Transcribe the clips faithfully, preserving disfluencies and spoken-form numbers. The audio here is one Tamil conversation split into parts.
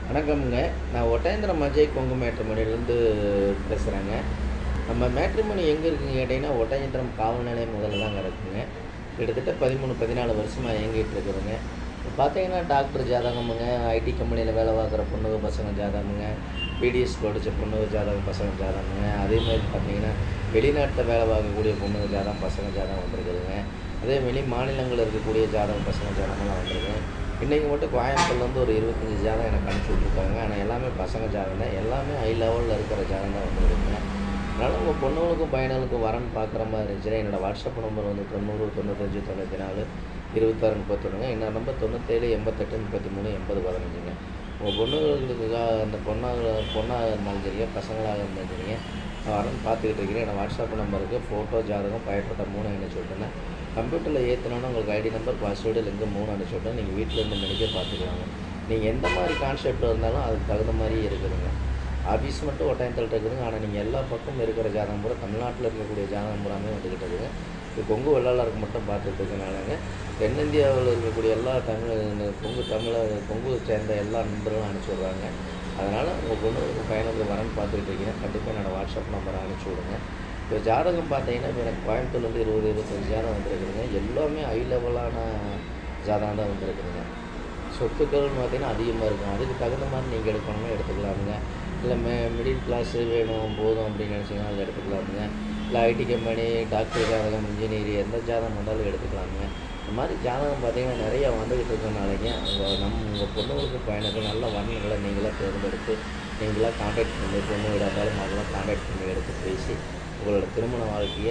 வணக்கம்ங்க. நான் ஒட்டயந்திரம் அஜய் கொங்கு மேட்ரிமோனிலேருந்து பேசுகிறேங்க. நம்ம மேட்ரிமோனி எங்கே இருக்குங்க கேட்டிங்கன்னா, ஒட்டயந்திரம் காவல் நிலையம் முதல்ல தாங்க இருக்குங்க. கிட்டத்தட்ட பதிமூணு பதினாலு வருஷமாக இயங்கிட்டு இருக்குதுங்க. இப்போ பார்த்தீங்கன்னா டாக்டர் ஜாதகமுங்க, ஐடி கம்பெனியில் வேலை பார்க்குற பொண்ணுங்க பசங்க ஜாதகமுங்க, பிடிஎஸ் படித்த பொண்ணுங்க ஜாதகம் பசங்க ஜாதகமுங்க, அதேமாதிரி பார்த்தீங்கன்னா வெளிநாட்டில் வேலை பார்க்கக்கூடிய பொண்ணுங்க ஜாதகம் பசங்க ஜாதகம் வந்துருக்குதுங்க. அதே வெளி மாநிலங்களில் இருக்கக்கூடிய ஜாதகம் பசங்க ஜாதகம்லாம் வந்துருக்குங்க. இன்றைக்கி மட்டும் கோயம்புத்தூர்லேருந்து ஒரு இருபத்தஞ்சி ஜாதகம் எனக்கு அனுப்பிச்சி விட்ருக்காங்க. ஆனால் எல்லாமே பசங்க ஜாதகம் தான், எல்லாமே ஹை லெவலில் இருக்கிற ஜாதகம் தான் வந்துருக்குங்க. அதனால் உங்கள் பொண்ணுங்களுக்கும் பையனுக்கும் வரன்னு பார்க்குற மாதிரி இருந்துச்சுன்னா என்னோடய வாட்ஸ்அப் நம்பர் வந்து தொண்ணூறு தொண்ணூத்தஞ்சு தொண்ணூற்றி நாலு இருபத்தாறு முப்பத்தொன்றுங்க. இன்னொரு நம்பர் தொண்ணூற்றேழு எண்பத்தெட்டு முப்பத்தி மூணு எண்பது பதினஞ்சுங்க. உங்கள் பொண்ணுங்களுக்காக அந்த பொண்ணாக பொண்ணாக இருந்தாலும் சரிங்க, பசங்களாக இருந்தாலும் சரிங்க, நான் வரன்னு பார்த்துக்கிட்டு இருக்கிறேன். என்னோடய வாட்ஸ்அப் நம்பருக்கு ஃபோட்டோ ஜாதகம் பயப்பட்ட மூணு அனுப்பிச்சி விட்டேன்னா கம்ப்யூட்டரில் ஏற்றினோன்னா உங்களுக்கு ஐடி நம்பர் பாஸ்வேர்டு லிங்கு மூணு அனுப்பிச்சி விட்டேன். நீங்கள் வீட்டில் இருந்து மெடிக்க பார்த்துக்கலாங்க. நீங்கள் எந்த மாதிரி கான்செப்ட் இருந்தாலும் அதுக்கு தகுந்த மாதிரி இருக்குதுங்க. ஆஃபீஸ் மட்டும் ஒட்டயத்தில் இருக்குதுங்க. ஆனால் நீங்கள் எல்லா பக்கமும் இருக்கிற ஜாதகம் பூரா தமிழ்நாட்டில் இருக்கக்கூடிய ஜாதகம் பூராமே வந்துக்கிட்டு இருக்குதுங்க. இது கொங்கு வெள்ளாளருக்கு மட்டும் பார்த்துட்டு இருக்கனாலங்க தென்னிந்தியாவில் இருக்கக்கூடிய எல்லா தமிழ் கொங்கு தமிழை கொங்கு சேர்ந்த எல்லா நண்பர்களும் அனுப்பிச்சி விட்றாங்க. அதனால் உங்கள் பொண்ணு பையனுக்கு வரன்னு பார்த்துக்கிட்டு இருக்கீங்கன்னா கண்டிப்பாக என்னோடய வாட்ஸ்அப் நம்பரை அனுப்பிச்சி விடுங்க. இப்போ ஜாதகம் பார்த்தீங்கன்னா இப்போ எனக்கு கோயம்புத்தூர்லேருந்து இருபது இருபத்தஞ்சி ஜாதகம் வந்துருக்குதுங்க. எல்லாமே ஹை லெவலான ஜாதகம் தான் வந்துருக்குதுங்க. சொத்துக்கள்னு பார்த்தீங்கன்னா அதிகமாக இருக்கும். அதுக்கு தகுந்த மாதிரி நீங்கள் எடுக்கணும்னா எடுத்துக்கலாமுங்க. இல்லை மே மிடில் கிளாஸு வேணும் போதும் அப்படின்னு நினச்சிங்கன்னா அதை எடுத்துக்கலாமுங்க. இல்லை ஐடி கம்பெனி, டாக்டர் ஜாதகம், இன்ஜினியர் எந்த ஜாதகம் வந்தாலும் எடுத்துக்கலாமுங்க. இந்த மாதிரி ஜாதகம் பார்த்தீங்கன்னா நிறையா வந்துக்கிட்டு இருக்கனாலேங்க உங்கள் நம்ம உங்கள் பொண்ணுங்களுக்கு பையனுக்கு நல்ல வர்ணங்களை நீங்களாக தேர்ந்தெடுத்து நீங்களாக கான்டாக்ட் பண்ணி பொண்ணு வீடாக இருந்தாலும் அதெல்லாம் கான்டாக்ட் பண்ணி எடுத்து பேசி உங்களோட திருமண வாழ்க்கையை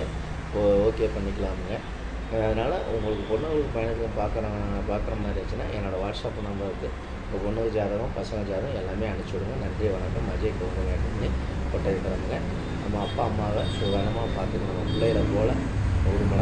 ஓகே பண்ணிக்கலாமுங்க. அதனால் உங்களுக்கு பொண்ணுங்களுக்கு பையனுக்கு பார்க்குற பார்க்குற மாதிரி இருந்துச்சுன்னா என்னோடய வாட்ஸ்அப் நம்பருக்கு உங்கள் பொண்ணுக்கு ஜாதகம் பசங்க ஜாதகம் எல்லாமே அனுப்பிச்சி விடுங்க. நன்றி வணக்கம். அஜய் கொங்கு மேட்ரிமோனி ஒட்டயந்திரம்ங்க. நம்ம அப்பா அம்மாவை சுகமாக பார்த்துக்கணும். நம்ம பிள்ளைகளை போல் ஒரு